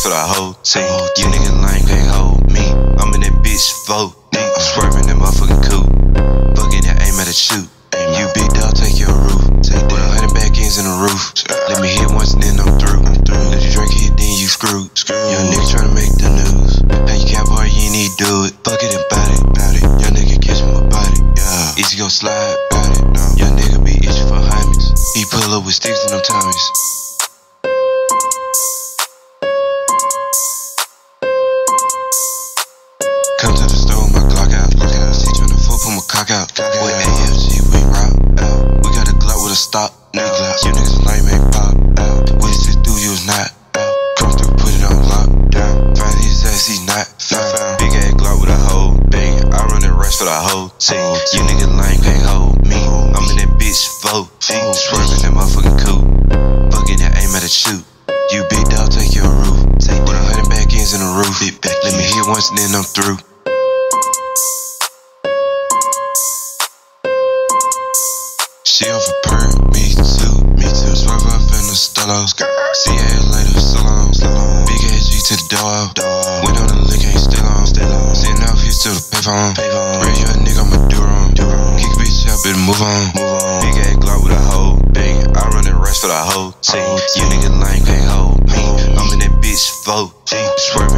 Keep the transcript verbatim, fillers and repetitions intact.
for the whole team. You niggas lame can't hold me. I'm in that bitch float. I'm swerving that motherfucking coupe. Bugging that aim at a shoot. You big dog, take your roof. Put a hundred back ends in the roof. Let me hit once and then I'm through. Let your drink hit, then you screw. Young nigga tryna make the news. Hey, you cowboy, you ain't need to do it. Fuck it and bout it, bout it. Young nigga catch me my body. Yeah. Easy go slide, bout it. No. Young nigga be itching for homies. He pull up with sticks and them Tommies. Come to the store, my Glock out. See tryna fuck, put my cock out. With A F G, we rock out. We got a Glock with a stop. Nigga, you niggas lame ain't pop out. We sit through, you was not out. Come through, put it on lockdown. Find his ass, he not found. Big ass Glock with a whole bang. I run the rest for the whole team. You niggas lame can't hold me. I'm in that bitch float. Swerving that motherfucking coupe. Bugging that aim at a shoot. You big dog, take your roof. Put a hundred back ends in the roof. Let me hit once and then I'm through. She off a perk, me too, me too. Swerve off in the Stellos. See ass later, so long. Big ass G to the dog. Went on the lick, ain't still on. Sitting off here to the payphone. Raise your nigga, I'ma do wrong. Kick bitch out, better move on. Big ass Glock with a whole bang. I run the rest for the whole team. You niggas lame can't hold me. I'm in that bitch float. Swerving